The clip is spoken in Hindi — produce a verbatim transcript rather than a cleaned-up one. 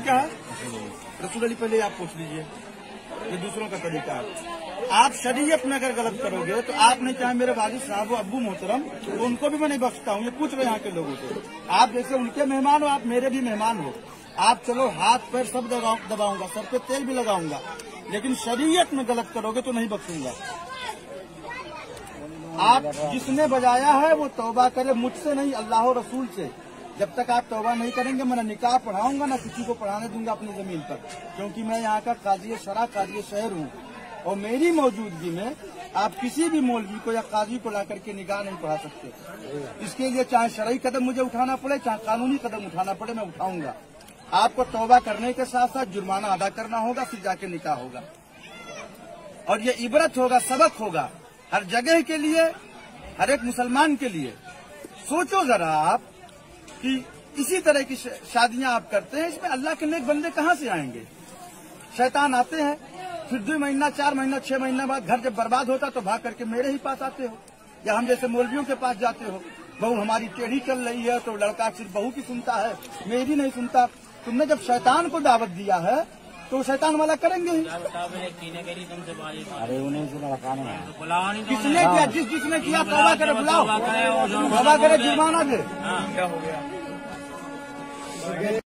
क्या है? रसूल अली पहले आप पूछ लीजिए, ये दूसरों का तरीका है। आप शरीयत में अगर गलत करोगे तो आप नहीं चाहे मेरे वालिद साहब हो, अब्बू मोहतरम, तो उनको भी मैं नहीं बख्शता हूँ। ये पूछ रहे यहाँ के लोगों से, आप जैसे उनके मेहमान हो, आप मेरे भी मेहमान हो। आप चलो हाथ पैर सब दबाऊंगा, सर पे तेल भी लगाऊंगा, लेकिन शरीयत में गलत करोगे तो नहीं बख्शूंगा। आप जिसने बजाया है वो तौबा करे, मुझसे नहीं, अल्लाह और रसूल से। जब तक आप तौबा नहीं करेंगे, मैं न निकाह पढ़ाऊंगा न किसी को पढ़ाने दूंगा अपनी जमीन पर, क्योंकि मैं यहाँ का काजी शरा काजी शहर हूँ। और मेरी मौजूदगी में आप किसी भी मौलवी को या काजी को ला करके निकाह नहीं पढ़ा सकते। इसके लिए चाहे शरई कदम मुझे उठाना पड़े, चाहे कानूनी कदम उठाना पड़े, मैं उठाऊंगा। आपको तौबा करने के साथ साथ जुर्माना अदा करना होगा, फिर जाके निकाह होगा। और ये इबरत होगा, सबक होगा हर जगह के लिए, हर एक मुसलमान के लिए। सोचो जरा आप कि इसी तरह की शादियां आप करते हैं, इसमें अल्लाह के नेक बंदे कहाँ से आएंगे? शैतान आते हैं, फिर दो महीना चार महीना छह महीना बाद घर जब बर्बाद होता तो भाग करके मेरे ही पास आते हो, या हम जैसे मौलवियों के पास जाते हो। बहू हमारी टेढ़ी चल रही है तो लड़का सिर्फ बहू की सुनता है, मेरी नहीं सुनता। तुमने जब शैतान को दावत दिया है तो शैतान वाला करेंगे ही। अरे उन्हें से लड़काने हैं, किसने किया? जिस जिसने किया तौबा करे, बुलाओ, तौबा करे, जुर्माना दे।